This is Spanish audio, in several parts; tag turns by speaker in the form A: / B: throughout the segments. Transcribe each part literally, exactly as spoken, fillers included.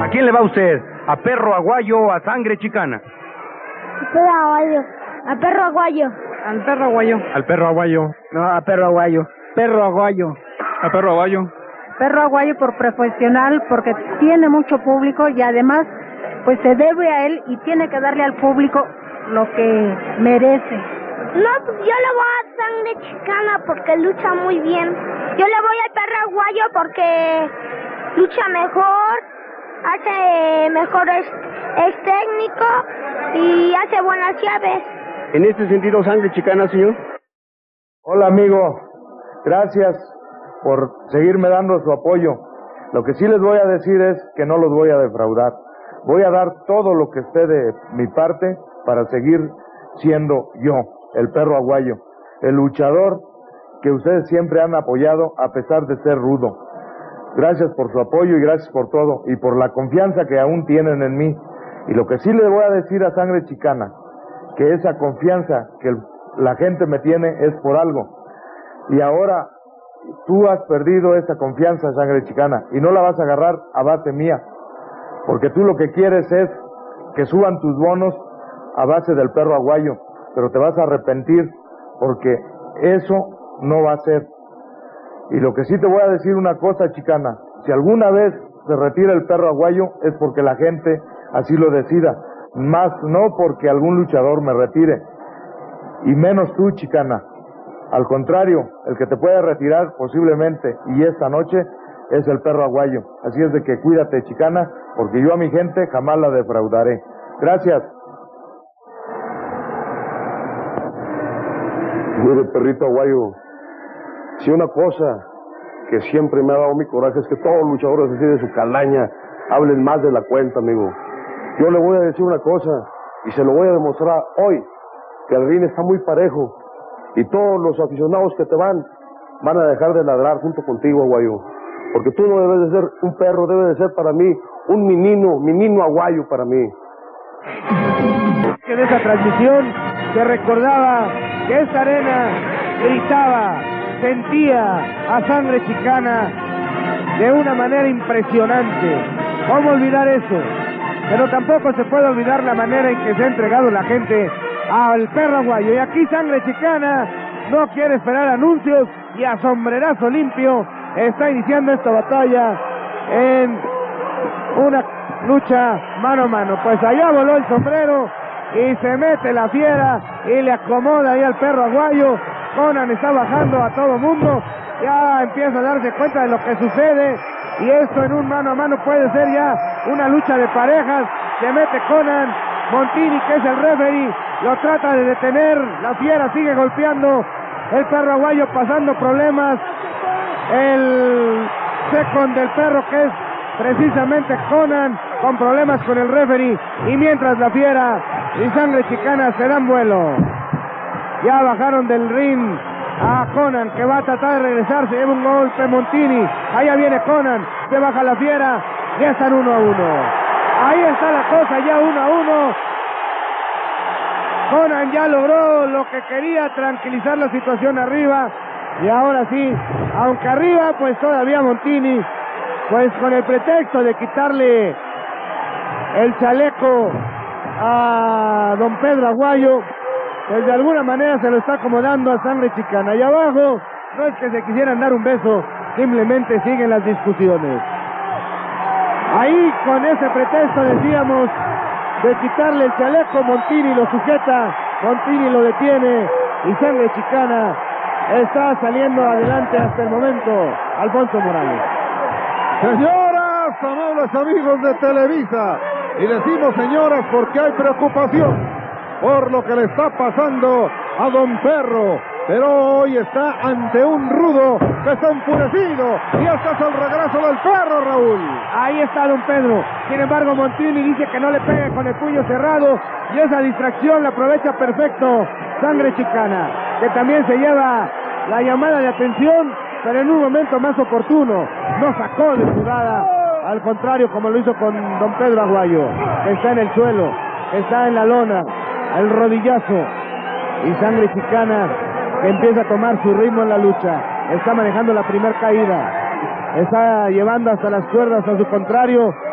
A: quién le va usted? ¿A Perro Aguayo o a Sangre Chicana?
B: A Perro Aguayo. A Perro Aguayo.
C: Al Perro Aguayo.
A: Al Perro Aguayo.
C: No, a Perro Aguayo. Perro Aguayo.
A: A Perro Aguayo.
C: Perro Aguayo por profesional, porque tiene mucho público y además pues se debe a él y tiene que darle al público lo que merece.
B: No, pues yo le voy a Sangre Chicana porque lucha muy bien. Yo le voy al Perro Aguayo porque lucha mejor, hace mejor, es, es técnico y hace buenas llaves.
D: En este sentido, Sangre Chicana, señor.
E: Hola, amigo. Gracias por seguirme dando su apoyo. Lo que sí les voy a decir es que no los voy a defraudar. Voy a dar todo lo que esté de mi parte para seguir siendo yo, el Perro Aguayo, el luchador que ustedes siempre han apoyado a pesar de ser rudo. Gracias por su apoyo y gracias por todo y por la confianza que aún tienen en mí. Y lo que sí les voy a decir a Sangre Chicana, que esa confianza que la gente me tiene es por algo. Y ahora tú has perdido esa confianza, Sangre Chicana, y no la vas a agarrar a base mía, porque tú lo que quieres es que suban tus bonos a base del Perro Aguayo, pero te vas a arrepentir, porque eso no va a ser. Y lo que sí te voy a decir una cosa, Chicana, si alguna vez se retira el Perro Aguayo es porque la gente así lo decida, más no porque algún luchador me retire, y menos tú, Chicana. Al contrario, el que te puede retirar posiblemente, y esta noche, es el Perro Aguayo. Así es de que cuídate, Chicana, porque yo a mi gente jamás la defraudaré. Gracias.
D: Mire, Perrito Aguayo, si una cosa que siempre me ha dado mi coraje es que todos los luchadores así de su calaña hablen más de la cuenta, amigo. Yo le voy a decir una cosa, y se lo voy a demostrar hoy, que el ring está muy parejo, y todos los aficionados que te van, van a dejar de ladrar junto contigo, Aguayo. Porque tú no debes de ser un perro, debes de ser para mí un menino, menino aguayo para mí.
F: En esa transmisión se recordaba que esta arena gritaba, sentía a Sangre Chicana de una manera impresionante. ¿Cómo olvidar eso? Pero tampoco se puede olvidar la manera en que se ha entregado la gente al Perro Aguayo. Y aquí Sangre Chicana no quiere esperar anuncios y a sombrerazo limpio está iniciando esta batalla en una lucha mano a mano. Pues allá voló el sombrero y se mete la fiera y le acomoda ahí al Perro Aguayo. Conan está bajando a todo mundo, ya empieza a darse cuenta de lo que sucede y esto en un mano a mano puede ser ya una lucha de parejas. Se mete Conan, Montini, que es el referee, lo trata de detener, la fiera sigue golpeando, el Perro Aguayo pasando problemas, el second del perro, que es precisamente Conan, con problemas con el referee, y mientras la fiera y Sangre Chicana se dan vuelo. Ya bajaron del ring a Conan, que va a tratar de regresarse, lleva un golpe Montini, allá viene Conan, se baja la fiera, ya están uno a uno. Ahí está la cosa, ya uno a uno. Conan ya logró lo que quería, tranquilizar la situación arriba. Y ahora sí, aunque arriba, pues todavía Montini, pues con el pretexto de quitarle el chaleco a don Pedro Aguayo, pues de alguna manera se lo está acomodando a Sangre Chicana. Y abajo, no es que se quisieran dar un beso, simplemente siguen las discusiones. Ahí con ese pretexto decíamos de quitarle el chaleco, Montini lo sujeta, Montini lo detiene y Sangre Chicana está saliendo adelante hasta el momento. Alfonso Morales.
G: Señoras, amables amigos de Televisa, y decimos señoras porque hay preocupación por lo que le está pasando a don Perro, pero hoy está ante un rudo que está enfurecido y este es el regreso del Perro, Raúl.
F: Ahí está don Pedro, sin embargo Montini dice que no le pegue con el puño cerrado y esa distracción la aprovecha perfecto Sangre Chicana, que también se lleva la llamada de atención, pero en un momento más oportuno, no sacó de jugada, al contrario como lo hizo con don Pedro Aguayo, que está en el suelo, está en la lona, el rodillazo, y Sangre Chicana que empieza a tomar su ritmo en la lucha, está manejando la primera caída, está llevando hasta las cuerdas a su contrario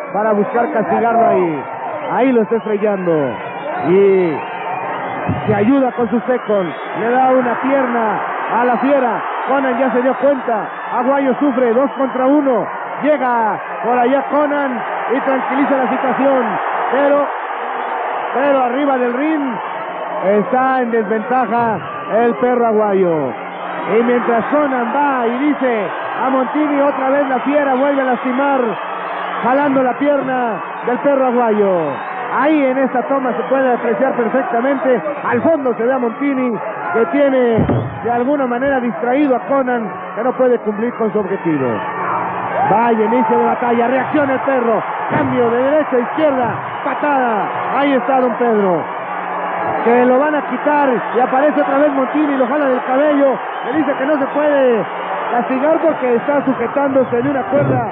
F: para buscar castigarlo ahí. Ahí lo está estrellando. Y se ayuda con su second. Le da una pierna a la fiera. Conan ya se dio cuenta. Aguayo sufre dos contra uno. Llega por allá Conan y tranquiliza la situación. Pero, pero arriba del ring está en desventaja el perro aguayo. Y mientras Conan va y dice a Montini, otra vez la fiera vuelve a lastimar, jalando la pierna del perro aguayo. Ahí en esta toma se puede apreciar perfectamente. Al fondo se ve a Montini, que tiene de alguna manera distraído a Conan, que no puede cumplir con su objetivo. Vaya inicio de batalla, reacciona el perro, cambio de derecha a izquierda, patada. Ahí está don Pedro, que lo van a quitar y aparece otra vez Montini y lo jala del cabello. Le dice que no se puede castigar porque está sujetándose de una cuerda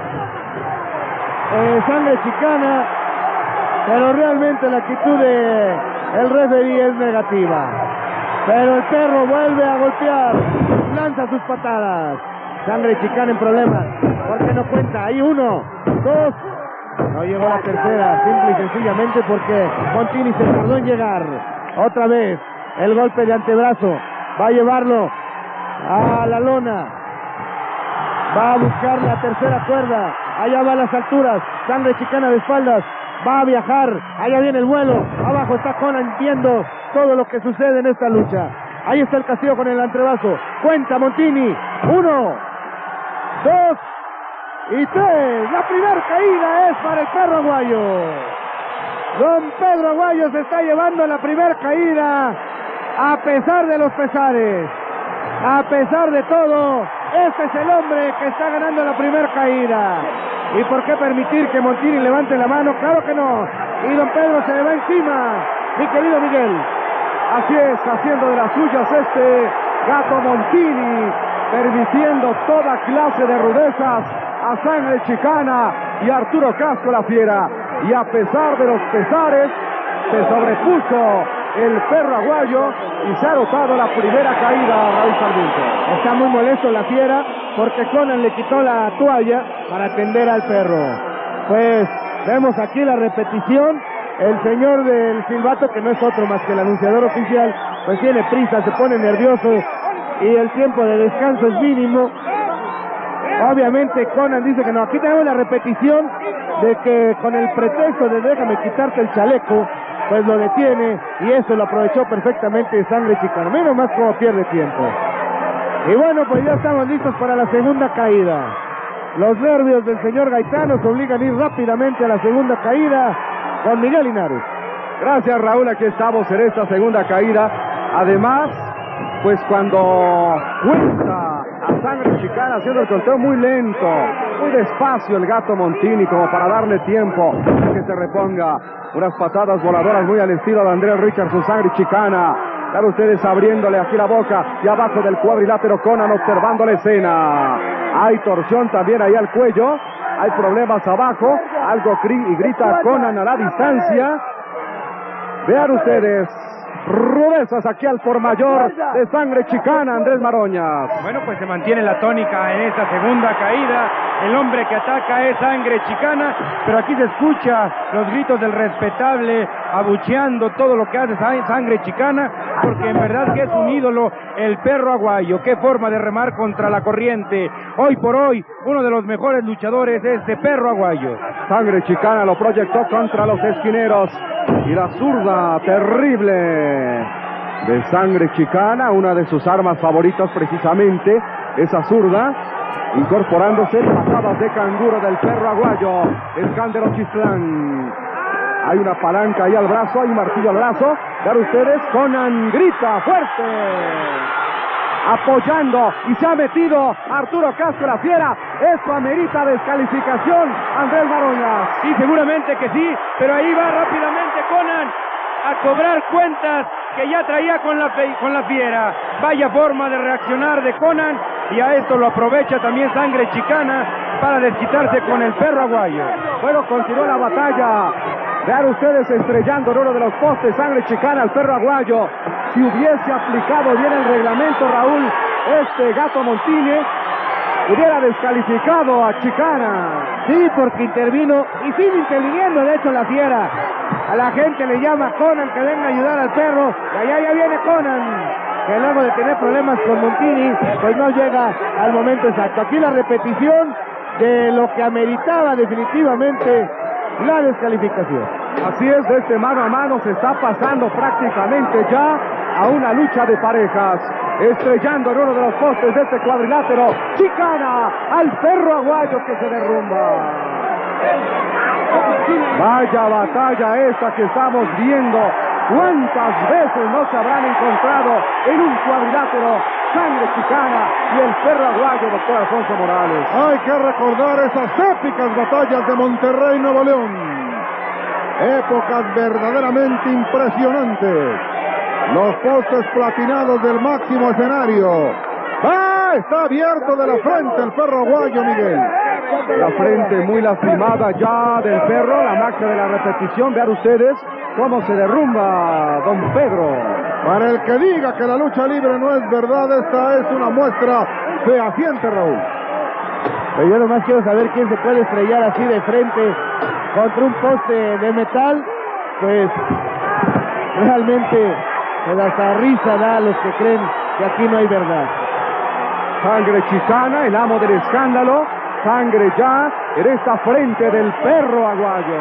F: eh, Sangre Chicana, pero realmente la actitud de el referee es negativa. Pero el perro vuelve a golpear, lanza sus patadas. Sangre Chicana en problemas, porque no cuenta. Ahí uno, dos, no llegó la tercera, simple y sencillamente porque Montini se tardó en llegar. Otra vez, el golpe de antebrazo, va a llevarlo a la lona, va a buscar la tercera cuerda, allá va a las alturas, Sangre Chicana de espaldas, va a viajar, allá viene el vuelo, abajo está Conan viendo todo lo que sucede en esta lucha. Ahí está el castigo con el antebrazo, cuenta Montini, uno, dos y tres, la primera caída es para el perro aguayo. Don Pedro Aguayo se está llevando la primera caída a pesar de los pesares, a pesar de todo. Este es el hombre que está ganando la primera caída. ¿Y por qué permitir que Montini levante la mano? Claro que no. Y don Pedro se le va encima, mi querido Miguel.
A: Así es, haciendo de las suyas este Gato Montini, permitiendo toda clase de rudezas a Sangre Chicana y a Arturo Casco la Fiera. Y a pesar de los pesares, se sobrepuso el perro aguayo y se ha anotado la primera caída a Raúl Sarmiento.
F: Está muy molesto la Fiera porque Conan le quitó la toalla para atender al perro. Pues vemos aquí la repetición. El señor del silbato, que no es otro más que el anunciador oficial, pues tiene prisa, se pone nervioso y el tiempo de descanso es mínimo. Obviamente Conan dice que no. Aquí tenemos la repetición de que con el pretexto de déjame quitarte el chaleco, pues lo detiene y eso lo aprovechó perfectamente Sangre Chicana. Menos más como pierde tiempo. Y bueno, pues ya estamos listos para la segunda caída. Los nervios del señor Gaitán nos obligan a ir rápidamente a la segunda caída con Miguel Linares.
A: Gracias, Raúl, aquí estamos en esta segunda caída. Además, pues cuando cuenta a Sangre Chicana haciendo el conteo muy lento, muy despacio el Gato Montini, como para darle tiempo a que se reponga. Unas patadas voladoras muy al estilo de Andrés Richardson, Sangre Chicana. Claro, ustedes abriéndole aquí la boca y abajo del cuadrilátero Conan observando la escena. Hay torsión también ahí al cuello. Hay problemas abajo. Algo gri y grita Conan a la distancia. Vean ustedes. Rudezas aquí al por mayor de Sangre Chicana, Andrés Maroñas.
H: Bueno, pues se mantiene la tónica en esta segunda caída. El hombre que ataca es Sangre Chicana, pero aquí se escucha los gritos del respetable abucheando todo lo que hace Sangre Chicana, porque en verdad que es un ídolo el perro aguayo. Qué forma de remar contra la corriente. Hoy por hoy, uno de los mejores luchadores es este perro aguayo.
A: Sangre Chicana lo proyectó contra los esquineros. Y la zurda terrible de Sangre Chicana, una de sus armas favoritas precisamente, esa zurda, incorporándose patadas de canguro del perro aguayo, Escándalo Chislán. Hay una palanca ahí al brazo, hay un martillo al brazo. Vean ustedes, Conan grita fuerte, apoyando, y se ha metido Arturo Casco la Fiera. Esto amerita descalificación, Andrés Maroñas.
H: Sí, seguramente que sí, pero ahí va rápidamente Conan a cobrar cuentas que ya traía con la, con la Fiera. Vaya forma de reaccionar de Conan, y a esto lo aprovecha también Sangre Chicana para desquitarse con el perro aguayo.
A: Bueno, continuó la batalla. Vean ustedes estrellando en uno de los postes Sangre Chicana al perro aguayo. Si hubiese aplicado bien el reglamento, Raúl, este Gato Montini hubiera descalificado a Chicana.
F: Sí, porque intervino y sigue interviniendo, de hecho, la fiera. A la gente le llama Conan que venga a ayudar al perro. Y allá ya viene Conan, que luego de tener problemas con Montini, pues no llega al momento exacto. Aquí la repetición de lo que ameritaba definitivamente la descalificación.
A: Así es, de este mano a mano se está pasando prácticamente ya a una lucha de parejas. Estrellando en uno de los postes de este cuadrilátero, Chicana al perro aguayo que se derrumba. Vaya batalla esta que estamos viendo. ¿Cuántas veces no se habrán encontrado en un cuadrilátero Sangre Chicana y el perro aguayo, doctor Alfonso Morales?
G: Hay que recordar esas épicas batallas de Monterrey, Nuevo León. Épocas verdaderamente impresionantes. Los postes platinados del máximo escenario. ¡Ah! Está abierto de la frente el perro aguayo, Miguel.
A: La frente muy lastimada ya del perro, la marca de la repetición. Vean ustedes cómo se derrumba don Pedro.
G: Para el que diga que la lucha libre no es verdad, esta es una muestra fehaciente, Raúl.
F: Pero yo nomás quiero saber quién se puede estrellar así de frente contra un poste de metal. Pues realmente me da hasta risa da a los que creen que aquí no hay verdad.
A: Sangre Chicana, el amo del escándalo. Sangre ya en esta frente del perro aguayo.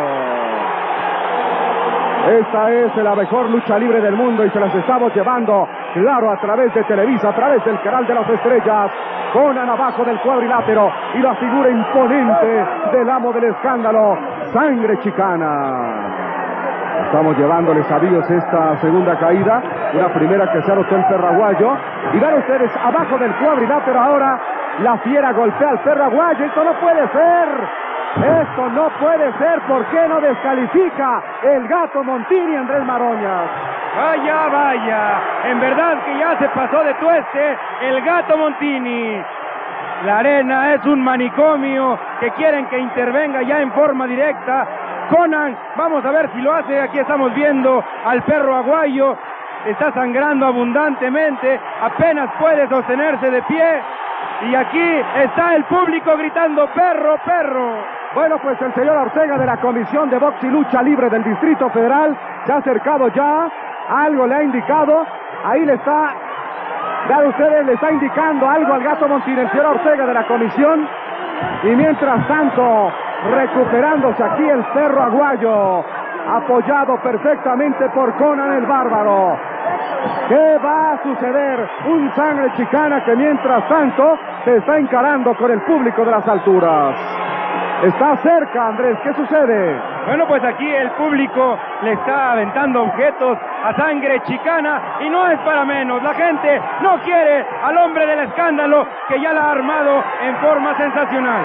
A: Esta es la mejor lucha libre del mundo y se las estamos llevando, claro, a través de Televisa, a través del canal de las estrellas. Conan abajo del cuadrilátero y la figura imponente del amo del escándalo, Sangre Chicana. Estamos llevándoles avíos esta segunda caída, una primera que se anotó el perro aguayo. Y vean ustedes, abajo del cuadrilátero ahora, la fiera golpea al perro aguayo. Esto no puede ser, esto no puede ser. ¿Por qué no descalifica el gato Montini, Andrés Maroñas?
H: Vaya, vaya, en verdad que ya se pasó de tueste el gato Montini. La arena es un manicomio que quieren que intervenga ya en forma directa. Conan, vamos a ver si lo hace. Aquí estamos viendo al perro aguayo, está sangrando abundantemente, apenas puede sostenerse de pie. Y aquí está el público gritando perro, perro.
A: Bueno, pues el señor Ortega de la Comisión de Box y Lucha Libre del Distrito Federal se ha acercado ya, algo le ha indicado, ahí le está, vean ustedes, le está indicando algo al gato Montini, el señor Ortega de la Comisión. Y mientras tanto, recuperándose aquí el perro aguayo, apoyado perfectamente por Conan el Bárbaro. ¿Qué va a suceder? Un Sangre Chicana que mientras tanto se está encarando con el público de las alturas. Está cerca, Andrés, ¿qué sucede?
H: Bueno, pues aquí el público le está aventando objetos a Sangre Chicana y no es para menos. La gente no quiere al hombre del escándalo que ya la ha armado en forma sensacional.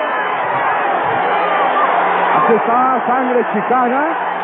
A: Aquí está Sangre Chicana.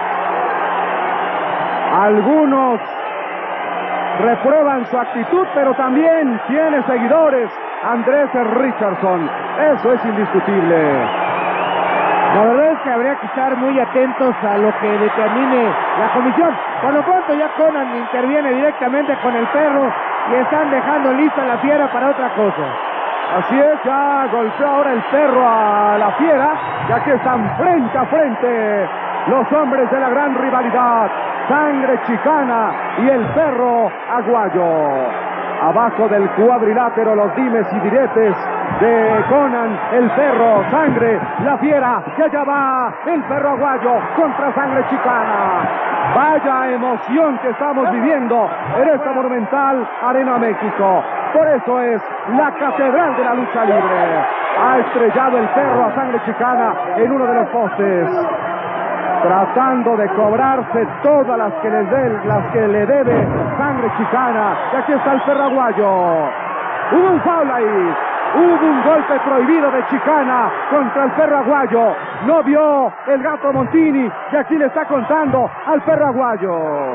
A: Algunos reprueban su actitud, pero también tiene seguidores. Andrés Richardson, eso es indiscutible.
F: La verdad es que habría que estar muy atentos a lo que determine la comisión. Por lo pronto ya Conan interviene directamente con el perro y están dejando lista la fiera para otra cosa.
A: Así es, ya golpeó ahora el perro a la fiera, y aquí están frente a frente los hombres de la gran rivalidad, Sangre Chicana y el perro aguayo. Abajo del cuadrilátero los dimes y diretes de Conan, el perro, Sangre, la fiera, y allá va el perro aguayo contra Sangre Chicana. Vaya emoción que estamos viviendo en esta monumental Arena México. Por eso es la catedral de la lucha libre. Ha estrellado el perro a Sangre Chicana en uno de los postes, tratando de cobrarse todas las que le, de, las que le debe Sangre Chicana. Y aquí está el perro aguayo. Hubo un foul ahí. Hubo un golpe prohibido de Chicana contra el perro aguayo. No vio el gato Montini y aquí le está contando al perro aguayo.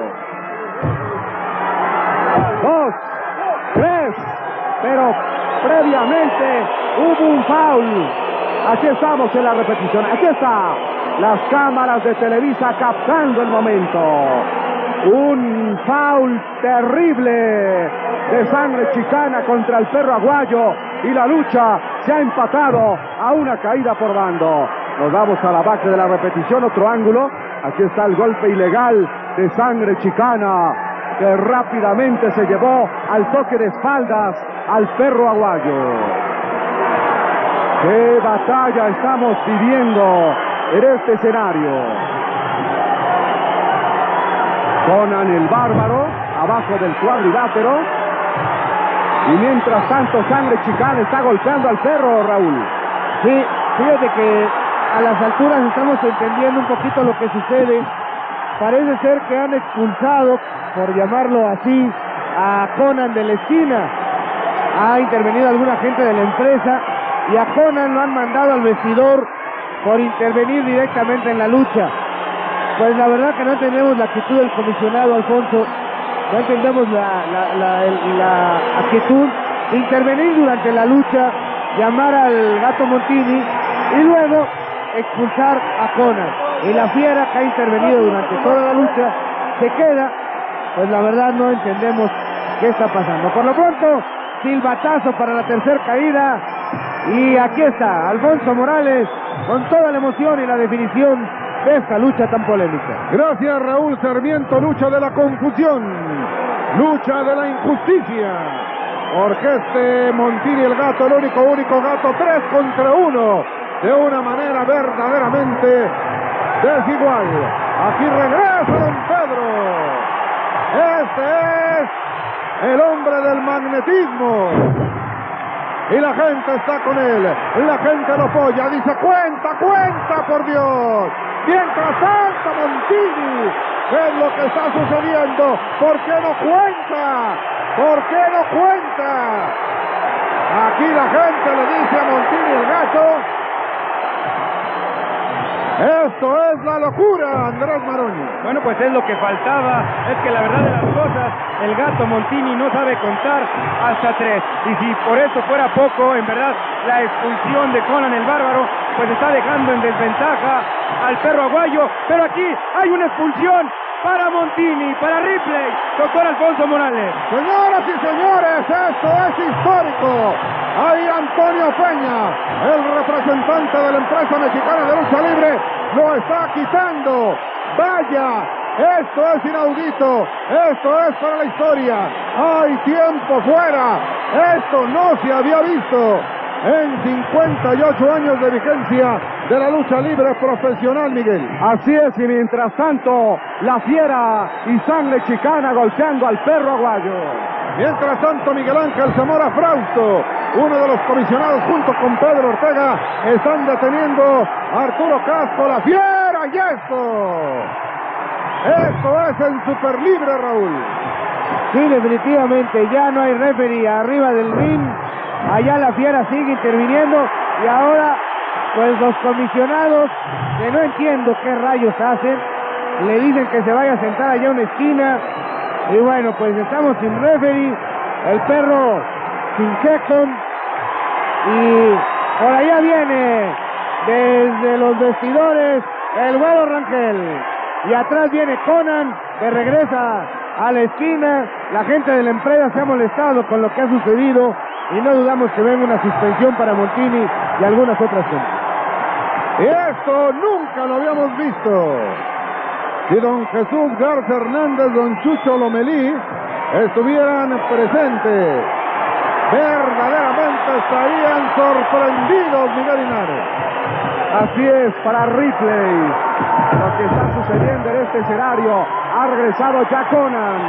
A: Dos, tres, pero previamente hubo un foul. Aquí estamos en la repetición. Aquí está. Las cámaras de Televisa captando el momento. Un foul terrible de Sangre Chicana contra el perro aguayo y la lucha se ha empatado a una caída por bando. Nos vamos a la base de la repetición, otro ángulo. Aquí está el golpe ilegal de Sangre Chicana, que rápidamente se llevó al toque de espaldas al perro aguayo. ¡Qué batalla estamos viviendo en este escenario! Conan el Bárbaro, abajo del cuadrilátero. Y mientras tanto, Sangre Chicana está golpeando al perro, Raúl.
F: Sí, fíjate que a las alturas estamos entendiendo un poquito lo que sucede. Parece ser que han expulsado, por llamarlo así, a Conan de la esquina. Ha intervenido alguna gente de la empresa y a Conan lo han mandado al vestidor por intervenir directamente en la lucha. Pues la verdad que no entendemos la actitud del comisionado, Alfonso. No entendemos la, la, la, el, la actitud de intervenir durante la lucha, llamar al Gato Montini y luego expulsar a Conan. Y la fiera que ha intervenido durante toda la lucha se queda. Pues la verdad no entendemos qué está pasando. Por lo pronto, silbatazo para la tercera caída. Y aquí está Alfonso Morales con toda la emoción y la definición de esta lucha tan polémica.
G: Gracias, Raúl Sarmiento. Lucha de la confusión, lucha de la injusticia. Porque este Montini, el Gato, el único, único Gato, tres contra uno, de una manera verdaderamente desigual. Aquí regresa Don Pedro. Este es el hombre del magnetismo. Y la gente está con él, la gente lo apoya, dice cuenta, cuenta, por Dios. Mientras tanto, Montini, ¿qué es lo que está sucediendo? ¿Por qué no cuenta? ¿Por qué no cuenta? Aquí la gente le dice a Montini, el Gato: esto es la locura, Andrés Maroni.
H: Bueno, pues es lo que faltaba. Es que la verdad de las cosas, el Gato Montini no sabe contar hasta tres. Y si por eso fuera poco, en verdad, la expulsión de Conan el Bárbaro, pues está dejando en desventaja al perro aguayo. Pero aquí hay una expulsión para Montini, para Ripley, doctor Alfonso Morales.
G: Señoras y señores, esto es histórico. Ahí Antonio Peña, el representante de la empresa mexicana de lucha libre, lo está quitando. Vaya, esto es inaudito, esto es para la historia. Hay tiempo fuera, esto no se había visto en cincuenta y ocho años de vigencia de la lucha libre profesional, Miguel.
A: Así es, y mientras tanto, la fiera y Sangre Chicana golpeando al perro aguayo.
G: Mientras tanto, Miguel Ángel Zamora Frausto, uno de los comisionados junto con Pedro Ortega, están deteniendo a Arturo Casco, la fiera, y esto, esto es el superlibre, Raúl.
F: Sí, definitivamente, ya no hay referee arriba del ring, allá la fiera sigue interviniendo, y ahora, pues los comisionados, que no entiendo qué rayos hacen, le dicen que se vaya a sentar allá a una esquina, y bueno, pues estamos sin referee, el perro sin second, y por allá viene desde los vestidores el Güero Rangel, y atrás viene Conan, que regresa a la esquina. La gente de la empresa se ha molestado con lo que ha sucedido y no dudamos que venga una suspensión para Montini y algunas otras cosas.
G: Y esto nunca lo habíamos visto. Si don Jesús Garza Hernández, don Chucho Lomelí estuvieran presentes, verdaderamente estarían sorprendidos, Miguel Linares.
A: Así es, para Ripley, lo que está sucediendo en este escenario. Ha regresado ya Conan.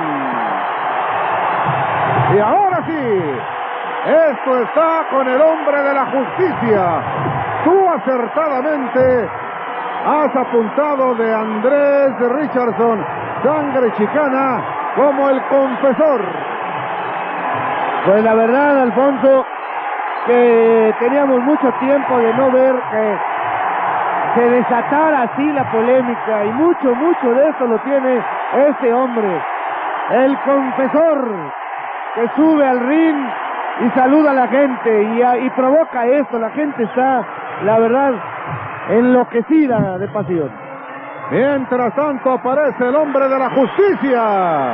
G: Y ahora sí, esto está con el hombre de la justicia. Tú acertadamente has apuntado de Andrés Richardson, Sangre Chicana, como el confesor.
F: Pues la verdad, Alfonso, que teníamos mucho tiempo de no ver que se desatara así la polémica, y mucho, mucho de eso lo tiene este hombre, el confesor, que sube al ring y saluda a la gente y, a, y provoca esto. La gente está, la verdad, enloquecida de pasión.
G: Mientras tanto aparece el hombre de la justicia,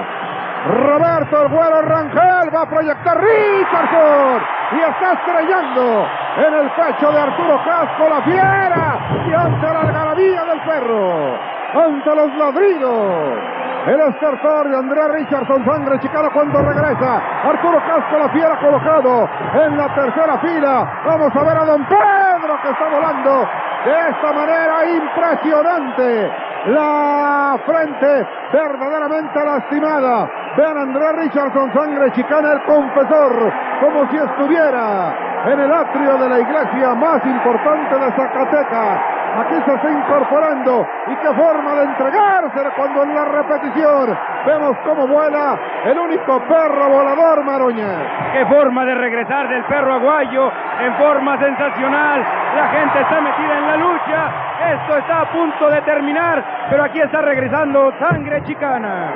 G: Roberto el Güero Rangel, va a proyectar Richardson y está estrellando en el pecho de Arturo Casco, la fiera, y ante la algarabía del perro, ante los ladridos, el estertor de Andrés Richardson, Sangre Chicana, cuando regresa Arturo Casco, la fiera, colocado en la tercera fila. Vamos a ver a don Pedro, que está volando de esta manera impresionante, la frente verdaderamente lastimada. Vean a Andrés Richardson, Sangre Chicana, el confesor, como si estuviera en el atrio de la iglesia más importante de Zacatecas. Aquí se está incorporando, y qué forma de entregarse cuando en la repetición vemos cómo vuela el único perro volador, Maroña.
H: Qué forma de regresar del perro aguayo, en forma sensacional. La gente está metida en la lucha, esto está a punto de terminar, pero aquí está regresando Sangre Chicana.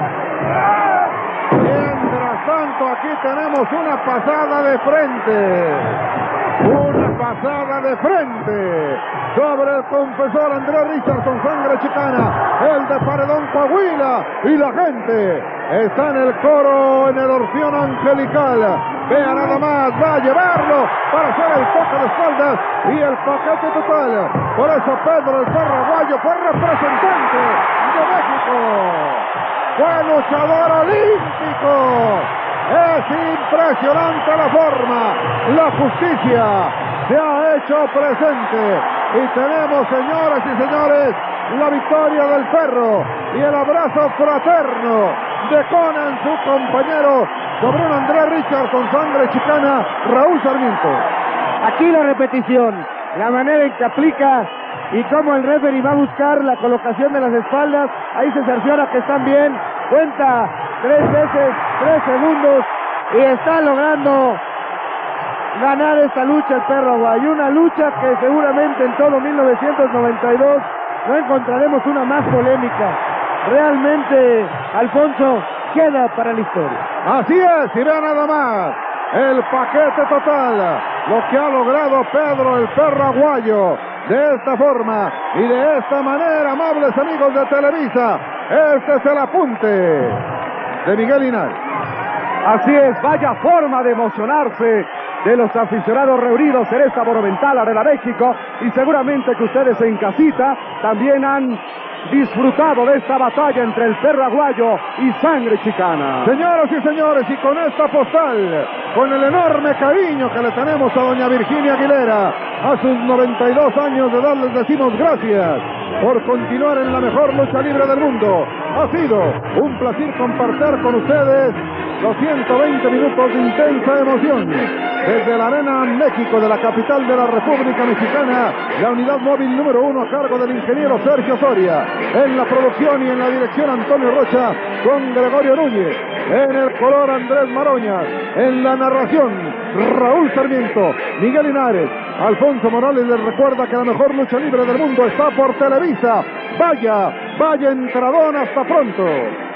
G: Mientras tanto, aquí tenemos una pasada de frente. Una pasada de frente sobre el confesor Andrés Richardson, Sangre Chicana, el de Paredón, Coahuila, y la gente está en el coro, en el orfeón angelical. Vea nada más, va a llevarlo para hacer el toque de espaldas y el paquete total. Por eso Pedro el perro aguayo fue representante de México, fue luchador olímpico. Es impresionante la forma, la justicia se ha hecho presente, y tenemos, señoras y señores, la victoria del perro y el abrazo fraterno de Conan, su compañero, sobre un Andrés Richardson, Sangre Chicana, Raúl Sarmiento.
F: Aquí la repetición, la manera en que aplica y cómo el referee va a buscar la colocación de las espaldas. Ahí se cerciora que están bien, cuenta tres veces, tres segundos, y está logrando ganar esta lucha el perro aguayo. Una lucha que seguramente en todo mil novecientos noventa y dos no encontraremos una más polémica. Realmente, Alfonso, queda para la historia.
G: Así es, y vean nada más el paquete total, lo que ha logrado Pedro el perro aguayo, de esta forma y de esta manera, amables amigos de Televisa. Este es el apunte de Miguel Linares.
A: Así es, vaya forma de emocionarse de los aficionados reunidos en esta monumental Arena México, y seguramente que ustedes en casita también han disfrutado de esta batalla entre el perro aguayo y Sangre Chicana.
G: Señoras y señores, y con esta postal, con el enorme cariño que le tenemos a doña Virginia Aguilera, a sus noventa y dos años de edad, les decimos gracias por continuar en la mejor lucha libre del mundo. Ha sido un placer compartir con ustedes los ciento veinte minutos de intensa emoción desde la Arena México de la capital de la República Mexicana, la unidad móvil número uno a cargo del ingeniero Sergio Soria, en la producción y en la dirección Antonio Rocha con Gregorio Núñez, en el color Andrés Maroñas, en la narración Raúl Sarmiento, Miguel Linares, Alfonso Morales les recuerda que la mejor lucha libre del mundo está por Televisa. Vaya, vaya entradón, hasta pronto.